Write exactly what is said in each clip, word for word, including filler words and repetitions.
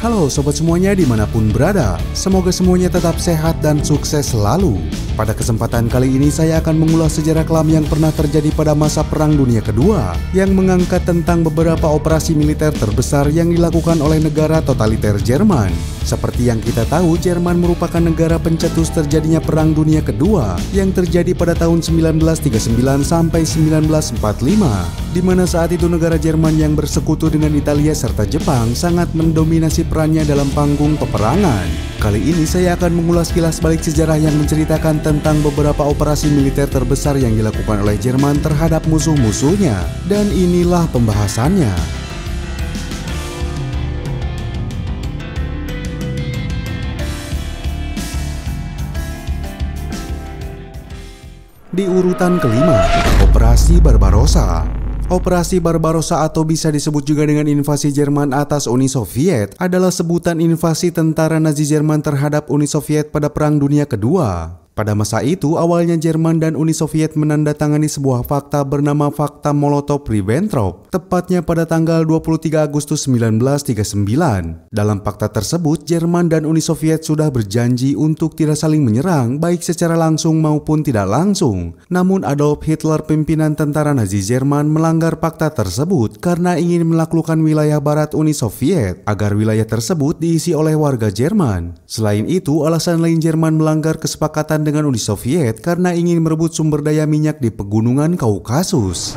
Halo sobat semuanya dimanapun berada, semoga semuanya tetap sehat dan sukses selalu. Pada kesempatan kali ini saya akan mengulas sejarah kelam yang pernah terjadi pada masa Perang Dunia Kedua, yang mengangkat tentang beberapa operasi militer terbesar yang dilakukan oleh negara totaliter Jerman. Seperti yang kita tahu, Jerman merupakan negara pencetus terjadinya Perang Dunia Kedua yang terjadi pada tahun sembilan belas tiga puluh sembilan sampai sembilan belas empat puluh lima, di mana saat itu negara Jerman yang bersekutu dengan Italia serta Jepang sangat mendominasi perannya dalam panggung peperangan. Kali ini saya akan mengulas kilas balik sejarah yang menceritakan tentang beberapa operasi militer terbesar yang dilakukan oleh Jerman terhadap musuh-musuhnya. Dan inilah pembahasannya. Di urutan kelima, Operasi Barbarossa. Operasi Barbarossa atau bisa disebut juga dengan invasi Jerman atas Uni Soviet adalah sebutan invasi tentara Nazi Jerman terhadap Uni Soviet pada Perang Dunia Kedua. Pada masa itu, awalnya Jerman dan Uni Soviet menandatangani sebuah fakta bernama Fakta Molotov-Ribbentrop, tepatnya pada tanggal dua puluh tiga Agustus sembilan belas tiga puluh sembilan. Dalam fakta tersebut, Jerman dan Uni Soviet sudah berjanji untuk tidak saling menyerang, baik secara langsung maupun tidak langsung. Namun Adolf Hitler, pimpinan tentara Nazi Jerman, melanggar fakta tersebut karena ingin menaklukkan wilayah barat Uni Soviet, agar wilayah tersebut diisi oleh warga Jerman. Selain itu, alasan lain Jerman melanggar kesepakatan dengan Uni Soviet karena ingin merebut sumber daya minyak di pegunungan Kaukasus.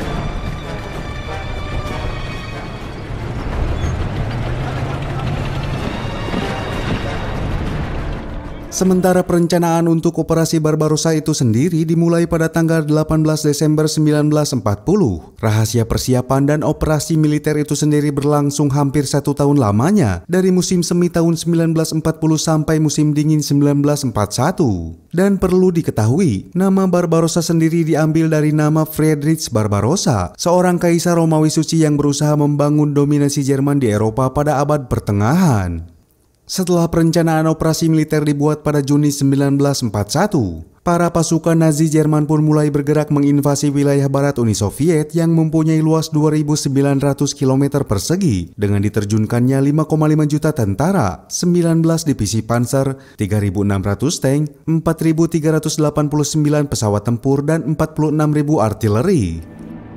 Sementara perencanaan untuk operasi Barbarossa itu sendiri dimulai pada tanggal delapan belas Desember sembilan belas empat puluh. Rahasia persiapan dan operasi militer itu sendiri berlangsung hampir satu tahun lamanya, dari musim semi tahun sembilan belas empat puluh sampai musim dingin sembilan belas empat puluh satu. Dan perlu diketahui, nama Barbarossa sendiri diambil dari nama Friedrich Barbarossa, seorang kaisar Romawi suci yang berusaha membangun dominasi Jerman di Eropa pada abad pertengahan. Setelah perencanaan operasi militer dibuat pada Juni sembilan belas empat puluh satu, para pasukan Nazi Jerman pun mulai bergerak menginvasi wilayah barat Uni Soviet yang mempunyai luas dua ribu sembilan ratus kilometer persegi dengan diterjunkannya lima koma lima juta tentara, sembilan belas divisi panser, tiga ribu enam ratus tank, empat ribu tiga ratus delapan puluh sembilan pesawat tempur, dan empat puluh enam ribu artileri.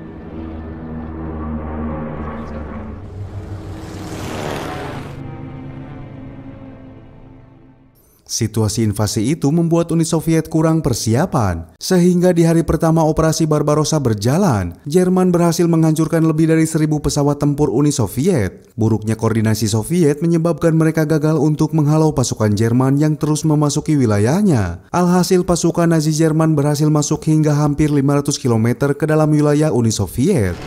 Situasi invasi itu membuat Uni Soviet kurang persiapan, sehingga di hari pertama operasi Barbarossa berjalan, Jerman berhasil menghancurkan lebih dari seribu pesawat tempur Uni Soviet. Buruknya koordinasi Soviet menyebabkan mereka gagal untuk menghalau pasukan Jerman yang terus memasuki wilayahnya. Alhasil pasukan Nazi Jerman berhasil masuk hingga hampir lima ratus kilometer ke dalam wilayah Uni Soviet.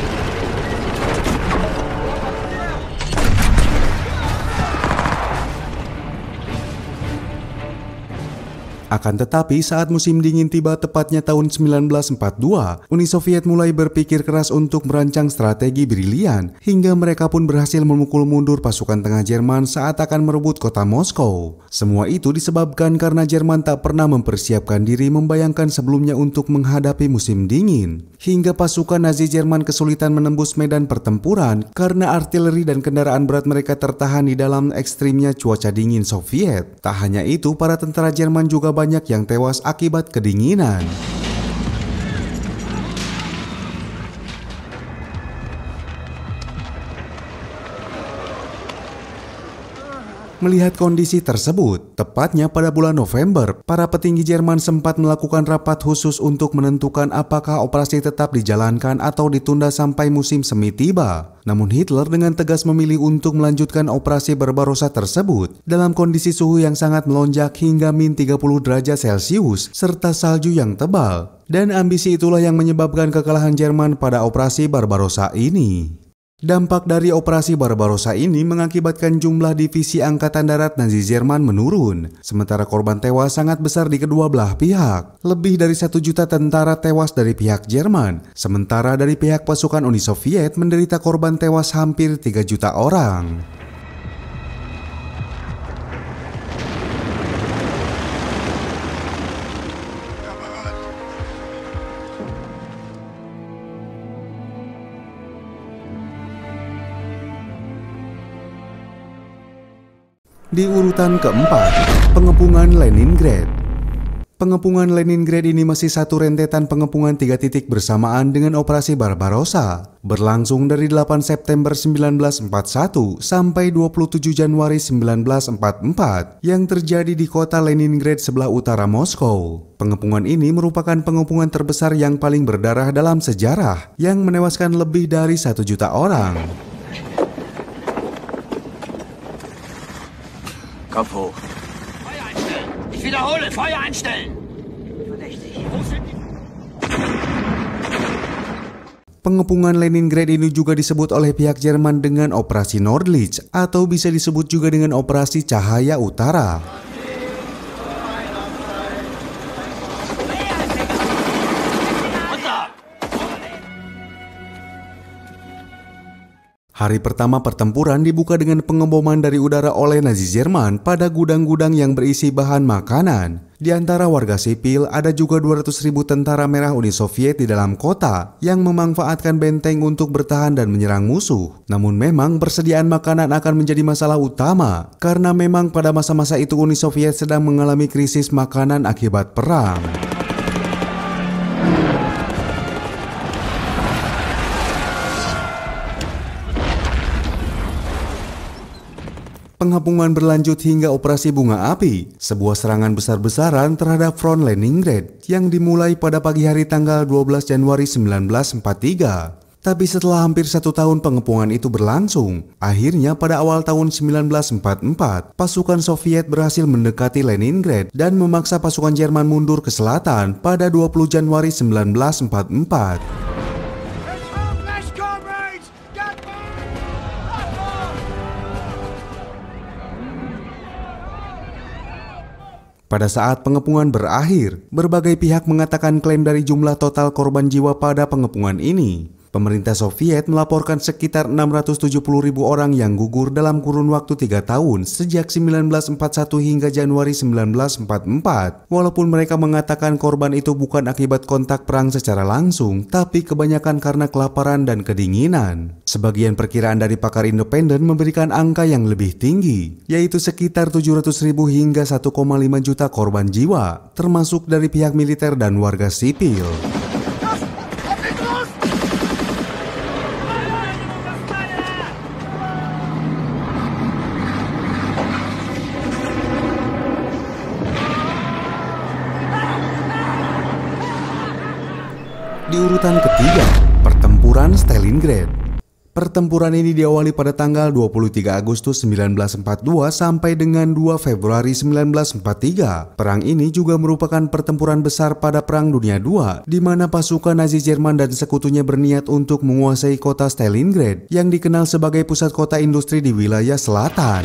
Akan tetapi saat musim dingin tiba tepatnya tahun sembilan belas empat puluh dua, Uni Soviet mulai berpikir keras untuk merancang strategi brilian, hingga mereka pun berhasil memukul mundur pasukan tengah Jerman saat akan merebut kota Moskow. Semua itu disebabkan karena Jerman tak pernah mempersiapkan diri membayangkan sebelumnya untuk menghadapi musim dingin, hingga pasukan Nazi Jerman kesulitan menembus medan pertempuran karena artileri dan kendaraan berat mereka tertahan di dalam ekstrimnya cuaca dingin Soviet. Tak hanya itu, para tentara Jerman juga banyak yang tewas akibat kedinginan. Melihat kondisi tersebut, tepatnya pada bulan November, para petinggi Jerman sempat melakukan rapat khusus untuk menentukan apakah operasi tetap dijalankan atau ditunda sampai musim semi tiba. Namun Hitler dengan tegas memilih untuk melanjutkan operasi Barbarossa tersebut dalam kondisi suhu yang sangat melonjak hingga minus tiga puluh derajat Celcius serta salju yang tebal. Dan ambisi itulah yang menyebabkan kekalahan Jerman pada operasi Barbarossa ini. Dampak dari operasi Barbarossa ini mengakibatkan jumlah divisi Angkatan Darat Nazi Jerman menurun, sementara korban tewas sangat besar di kedua belah pihak. Lebih dari satu juta tentara tewas dari pihak Jerman, sementara dari pihak pasukan Uni Soviet menderita korban tewas hampir tiga juta orang. Di urutan keempat, pengepungan Leningrad. Pengepungan Leningrad ini masih satu rentetan pengepungan tiga titik bersamaan dengan Operasi Barbarossa, berlangsung dari delapan September seribu sembilan ratus empat puluh satu sampai dua puluh tujuh Januari seribu sembilan ratus empat puluh empat yang terjadi di kota Leningrad sebelah utara Moskow. Pengepungan ini merupakan pengepungan terbesar yang paling berdarah dalam sejarah, yang menewaskan lebih dari satu juta orang. Kopf hoch. Feuer einstellen. Ich wiederhole, Feuer einstellen. Verdächtig. Wo sind die? Pengepungan Leningrad ini juga disebut oleh pihak Jerman dengan Operasi Nordlicht atau bisa disebut juga dengan Operasi Cahaya Utara. Hari pertama pertempuran dibuka dengan pengeboman dari udara oleh Nazi Jerman pada gudang-gudang yang berisi bahan makanan. Di antara warga sipil, ada juga dua ratus ribu tentara merah Uni Soviet di dalam kota yang memanfaatkan benteng untuk bertahan dan menyerang musuh. Namun memang persediaan makanan akan menjadi masalah utama, karena memang pada masa-masa itu Uni Soviet sedang mengalami krisis makanan akibat perang. Pengepungan berlanjut hingga Operasi Bunga Api, sebuah serangan besar-besaran terhadap front Leningrad yang dimulai pada pagi hari tanggal dua belas Januari seribu sembilan ratus empat puluh tiga. Tapi setelah hampir satu tahun pengepungan itu berlangsung, akhirnya pada awal tahun seribu sembilan ratus empat puluh empat, pasukan Soviet berhasil mendekati Leningrad dan memaksa pasukan Jerman mundur ke selatan pada dua puluh Januari seribu sembilan ratus empat puluh empat. Pada saat pengepungan berakhir, berbagai pihak mengatakan klaim dari jumlah total korban jiwa pada pengepungan ini. Pemerintah Soviet melaporkan sekitar enam ratus tujuh puluh ribu orang yang gugur dalam kurun waktu tiga tahun sejak seribu sembilan ratus empat puluh satu hingga Januari seribu sembilan ratus empat puluh empat. Walaupun mereka mengatakan korban itu bukan akibat kontak perang secara langsung, tapi kebanyakan karena kelaparan dan kedinginan. Sebagian perkiraan dari pakar independen memberikan angka yang lebih tinggi, yaitu sekitar tujuh ratus ribu hingga satu koma lima juta korban jiwa, termasuk dari pihak militer dan warga sipil. Di urutan ketiga, pertempuran Stalingrad. Pertempuran ini diawali pada tanggal dua puluh tiga Agustus seribu sembilan ratus empat puluh dua sampai dengan dua Februari seribu sembilan ratus empat puluh tiga. Perang ini juga merupakan pertempuran besar pada Perang Dunia kedua, di mana pasukan Nazi Jerman dan sekutunya berniat untuk menguasai kota Stalingrad yang dikenal sebagai pusat kota industri di wilayah selatan.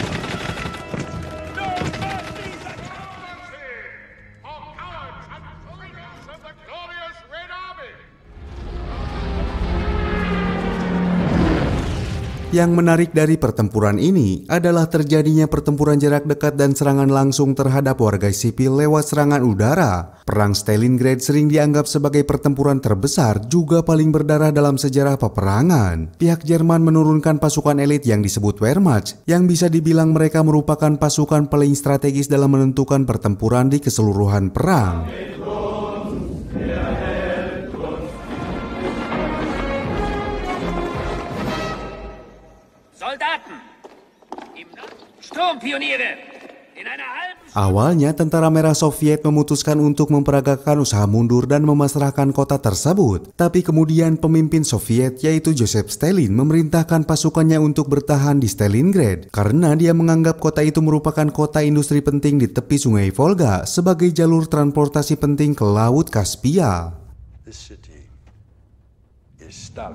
Yang menarik dari pertempuran ini adalah terjadinya pertempuran jarak dekat dan serangan langsung terhadap warga sipil lewat serangan udara. Perang Stalingrad sering dianggap sebagai pertempuran terbesar juga paling berdarah dalam sejarah peperangan. Pihak Jerman menurunkan pasukan elit yang disebut Wehrmacht, yang bisa dibilang mereka merupakan pasukan paling strategis dalam menentukan pertempuran di keseluruhan perang. Awalnya tentara merah Soviet memutuskan untuk memperagakan usaha mundur dan memasrahkan kota tersebut. Tapi kemudian pemimpin Soviet yaitu Joseph Stalin memerintahkan pasukannya untuk bertahan di Stalingrad karena dia menganggap kota itu merupakan kota industri penting di tepi sungai Volga sebagai jalur transportasi penting ke Laut Kaspia. This city is Stalin.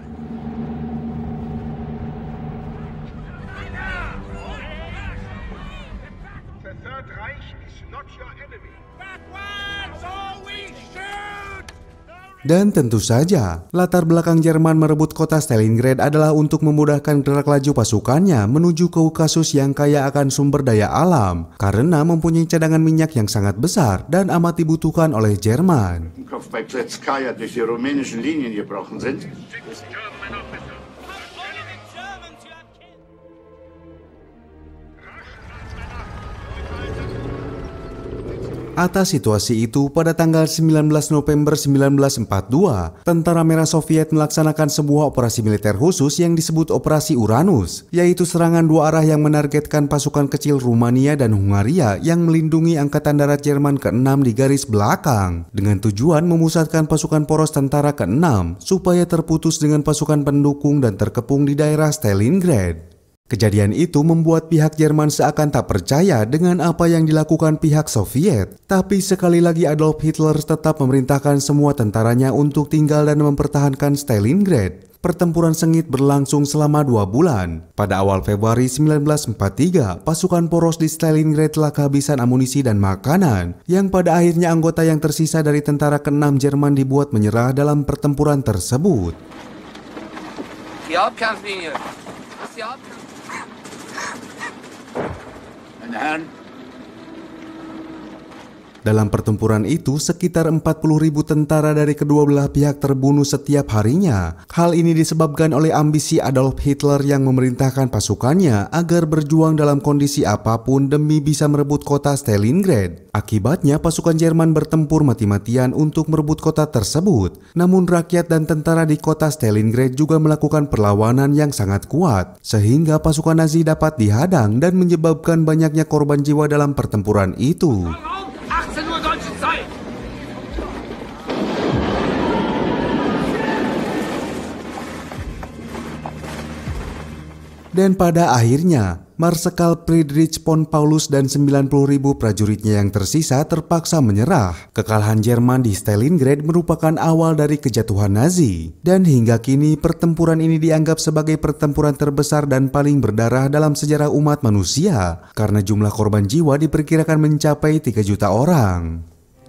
Dan tentu saja, latar belakang Jerman merebut kota Stalingrad adalah untuk memudahkan gerak laju pasukannya menuju Kaukasus yang kaya akan sumber daya alam, karena mempunyai cadangan minyak yang sangat besar dan amat dibutuhkan oleh Jerman. Atas situasi itu, pada tanggal sembilan belas November seribu sembilan ratus empat puluh dua, Tentara Merah Soviet melaksanakan sebuah operasi militer khusus yang disebut Operasi Uranus, yaitu serangan dua arah yang menargetkan pasukan kecil Rumania dan Hungaria yang melindungi Angkatan Darat Jerman keenam di garis belakang, dengan tujuan memusatkan pasukan poros tentara keenam supaya terputus dengan pasukan pendukung dan terkepung di daerah Stalingrad. Kejadian itu membuat pihak Jerman seakan tak percaya dengan apa yang dilakukan pihak Soviet. Tapi sekali lagi Adolf Hitler tetap memerintahkan semua tentaranya untuk tinggal dan mempertahankan Stalingrad. Pertempuran sengit berlangsung selama dua bulan. Pada awal Februari seribu sembilan ratus empat puluh tiga, pasukan poros di Stalingrad telah kehabisan amunisi dan makanan, yang pada akhirnya anggota yang tersisa dari tentara keenam Jerman dibuat menyerah dalam pertempuran tersebut. Die Hauptkampflinie. Die Hauptkampflinie. Meine Herren. Dalam pertempuran itu, sekitar empat puluh ribu tentara dari kedua belah pihak terbunuh setiap harinya. Hal ini disebabkan oleh ambisi Adolf Hitler yang memerintahkan pasukannya agar berjuang dalam kondisi apapun demi bisa merebut kota Stalingrad. Akibatnya, pasukan Jerman bertempur mati-matian untuk merebut kota tersebut. Namun rakyat dan tentara di kota Stalingrad juga melakukan perlawanan yang sangat kuat, sehingga pasukan Nazi dapat dihadang dan menyebabkan banyaknya korban jiwa dalam pertempuran itu. achtzehn Uhr deutsche Zeit. Dan pada akhirnya, Marsekal Friedrich von Paulus dan sembilan puluh ribu prajuritnya yang tersisa terpaksa menyerah. Kekalahan Jerman di Stalingrad merupakan awal dari kejatuhan Nazi. Dan hingga kini pertempuran ini dianggap sebagai pertempuran terbesar dan paling berdarah dalam sejarah umat manusia, karena jumlah korban jiwa diperkirakan mencapai tiga juta orang.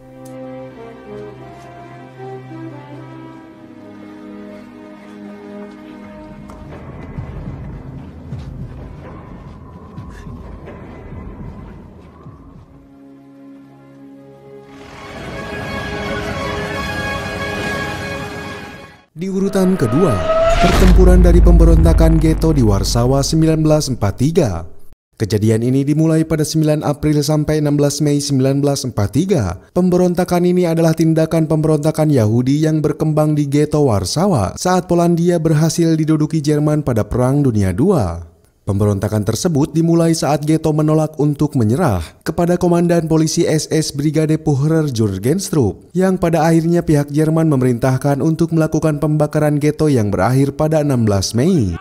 Di urutan kedua, pertempuran dari pemberontakan ghetto di Warsawa seribu sembilan ratus empat puluh tiga. Kejadian ini dimulai pada sembilan April sampai enam belas Mei seribu sembilan ratus empat puluh tiga. Pemberontakan ini adalah tindakan pemberontakan Yahudi yang berkembang di ghetto Warsawa saat Polandia berhasil diduduki Jerman pada Perang Dunia kedua. Pemberontakan tersebut dimulai saat ghetto menolak untuk menyerah kepada Komandan Polisi S S Brigade Führer Jürgenstrup, yang pada akhirnya pihak Jerman memerintahkan untuk melakukan pembakaran ghetto yang berakhir pada enam belas Mei.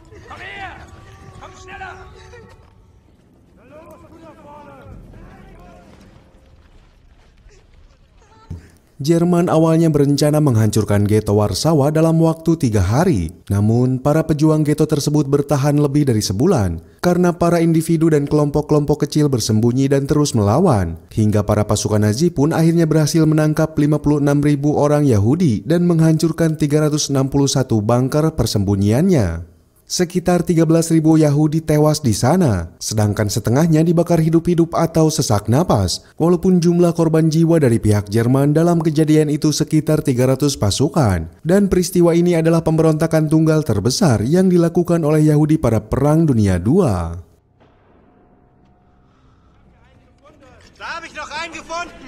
Jerman awalnya berencana menghancurkan ghetto Warsawa dalam waktu tiga hari. Namun, para pejuang ghetto tersebut bertahan lebih dari sebulan karena para individu dan kelompok-kelompok kecil bersembunyi dan terus melawan. Hingga para pasukan Nazi pun akhirnya berhasil menangkap lima puluh enam ribu orang Yahudi dan menghancurkan tiga ratus enam puluh satu bunker persembunyiannya. Sekitar tiga belas ribu Yahudi tewas di sana, sedangkan setengahnya dibakar hidup-hidup atau sesak napas. Walaupun jumlah korban jiwa dari pihak Jerman dalam kejadian itu sekitar tiga ratus pasukan. Dan peristiwa ini adalah pemberontakan tunggal terbesar yang dilakukan oleh Yahudi pada Perang Dunia kedua. Da habe ich noch einen gefunden.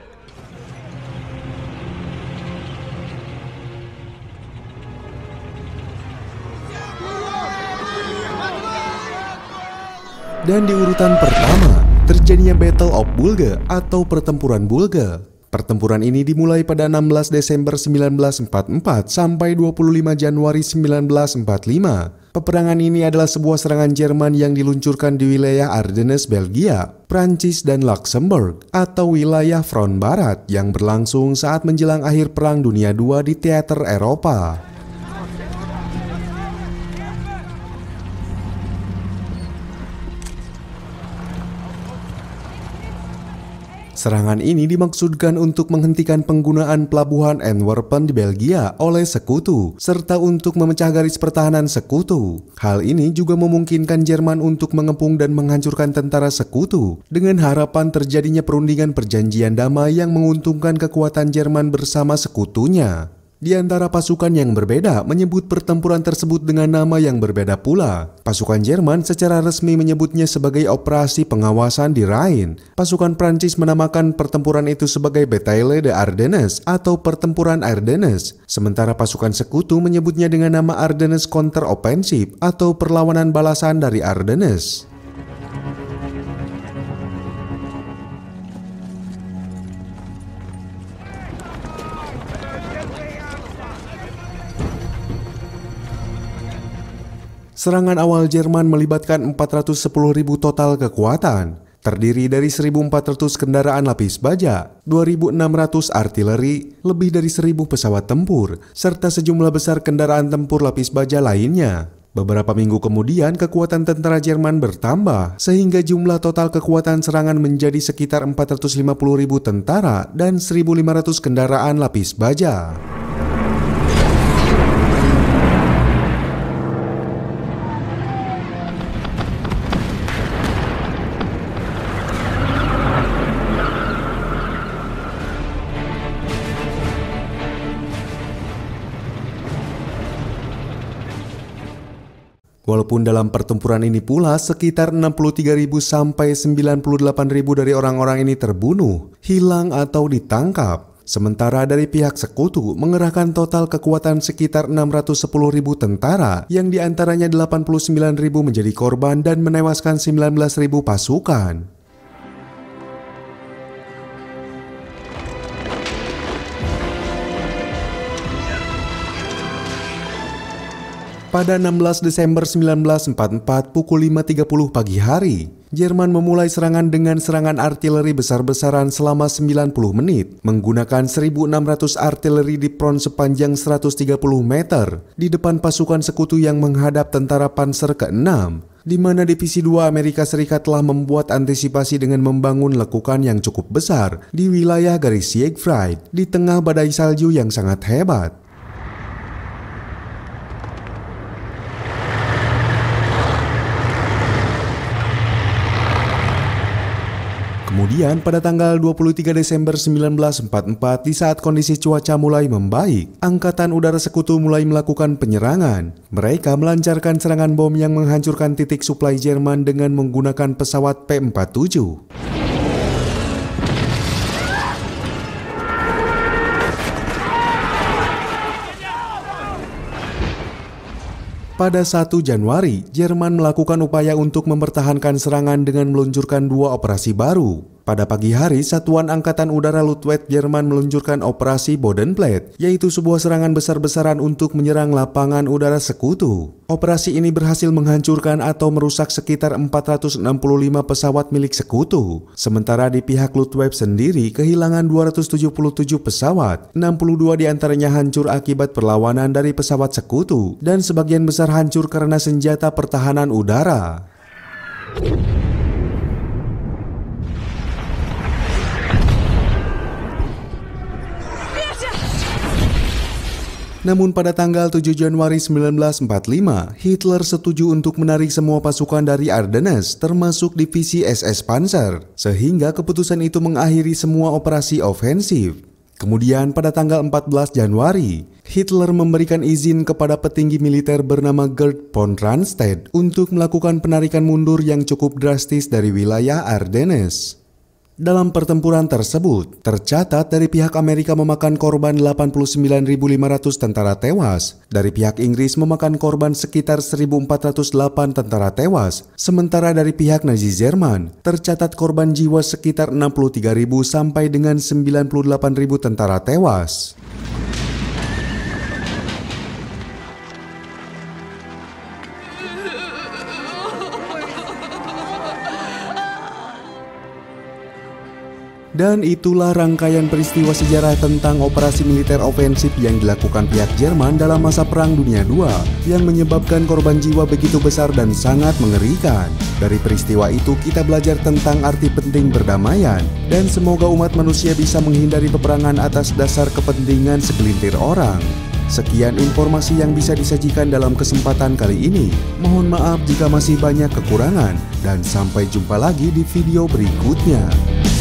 Dan di urutan pertama, terjadinya Battle of Bulge atau Pertempuran Bulge. Pertempuran ini dimulai pada enam belas Desember seribu sembilan ratus empat puluh empat sampai dua puluh lima Januari seribu sembilan ratus empat puluh lima. Peperangan ini adalah sebuah serangan Jerman yang diluncurkan di wilayah Ardennes, Belgia, Prancis, dan Luxembourg atau wilayah front barat yang berlangsung saat menjelang akhir Perang Dunia kedua di teater Eropa. Serangan ini dimaksudkan untuk menghentikan penggunaan pelabuhan Antwerpen di Belgia oleh sekutu, serta untuk memecah garis pertahanan sekutu. Hal ini juga memungkinkan Jerman untuk mengepung dan menghancurkan tentara sekutu, dengan harapan terjadinya perundingan perjanjian damai yang menguntungkan kekuatan Jerman bersama sekutunya. Di antara pasukan yang berbeda menyebut pertempuran tersebut dengan nama yang berbeda pula. Pasukan Jerman secara resmi menyebutnya sebagai Operasi Pengawasan di Rhine. Pasukan Prancis menamakan pertempuran itu sebagai Bataille des Ardennes atau Pertempuran Ardennes. Sementara pasukan Sekutu menyebutnya dengan nama Ardennes Counter Offensive atau Perlawanan Balasan dari Ardennes. Serangan awal Jerman melibatkan empat ratus sepuluh ribu total kekuatan, terdiri dari seribu empat ratus kendaraan lapis baja, dua ribu enam ratus artileri, lebih dari seribu pesawat tempur, serta sejumlah besar kendaraan tempur lapis baja lainnya. Beberapa minggu kemudian kekuatan tentara Jerman bertambah, sehingga jumlah total kekuatan serangan menjadi sekitar empat ratus lima puluh ribu tentara dan seribu lima ratus kendaraan lapis baja. Walaupun dalam pertempuran ini pula sekitar enam puluh tiga ribu sampai sembilan puluh delapan ribu dari orang-orang ini terbunuh, hilang atau ditangkap. Sementara dari pihak Sekutu mengerahkan total kekuatan sekitar enam ratus sepuluh ribu tentara yang diantaranya delapan puluh sembilan ribu menjadi korban dan menewaskan sembilan belas ribu pasukan. Pada enam belas Desember seribu sembilan ratus empat puluh empat pukul lima tiga puluh pagi hari, Jerman memulai serangan dengan serangan artileri besar-besaran selama sembilan puluh menit, menggunakan seribu enam ratus artileri di front sepanjang seratus tiga puluh meter di depan pasukan Sekutu yang menghadap tentara Panzer keenam, di mana Divisi dua Amerika Serikat telah membuat antisipasi dengan membangun lekukan yang cukup besar di wilayah garis Siegfried di tengah badai salju yang sangat hebat. Kemudian pada tanggal dua puluh tiga Desember seribu sembilan ratus empat puluh empat, di saat kondisi cuaca mulai membaik, Angkatan Udara Sekutu mulai melakukan penyerangan. Mereka melancarkan serangan bom yang menghancurkan titik suplai Jerman dengan menggunakan pesawat P empat puluh tujuh. Pada satu Januari, Jerman melakukan upaya untuk mempertahankan serangan dengan meluncurkan dua operasi baru. Pada pagi hari, Satuan Angkatan Udara Luftwaffe Jerman meluncurkan Operasi Bodenplatte, yaitu sebuah serangan besar-besaran untuk menyerang lapangan udara Sekutu. Operasi ini berhasil menghancurkan atau merusak sekitar empat ratus enam puluh lima pesawat milik Sekutu. Sementara di pihak Luftwaffe sendiri kehilangan dua ratus tujuh puluh tujuh pesawat, enam puluh dua diantaranya hancur akibat perlawanan dari pesawat Sekutu, dan sebagian besar hancur karena senjata pertahanan udara. Namun pada tanggal tujuh Januari seribu sembilan ratus empat puluh lima, Hitler setuju untuk menarik semua pasukan dari Ardennes, termasuk divisi S S Panzer, sehingga keputusan itu mengakhiri semua operasi ofensif. Kemudian pada tanggal empat belas Januari, Hitler memberikan izin kepada petinggi militer bernama Gerd von Rundstedt untuk melakukan penarikan mundur yang cukup drastis dari wilayah Ardennes. Dalam pertempuran tersebut, tercatat dari pihak Amerika memakan korban delapan puluh sembilan ribu lima ratus tentara tewas, dari pihak Inggris memakan korban sekitar seribu empat ratus delapan tentara tewas, sementara dari pihak Nazi Jerman, tercatat korban jiwa sekitar enam puluh tiga ribu sampai dengan sembilan puluh delapan ribu tentara tewas. Dan itulah rangkaian peristiwa sejarah tentang operasi militer ofensif yang dilakukan pihak Jerman dalam masa Perang Dunia kedua yang menyebabkan korban jiwa begitu besar dan sangat mengerikan. Dari peristiwa itu kita belajar tentang arti penting perdamaian, dan semoga umat manusia bisa menghindari peperangan atas dasar kepentingan segelintir orang. Sekian informasi yang bisa disajikan dalam kesempatan kali ini. Mohon maaf jika masih banyak kekurangan, dan sampai jumpa lagi di video berikutnya.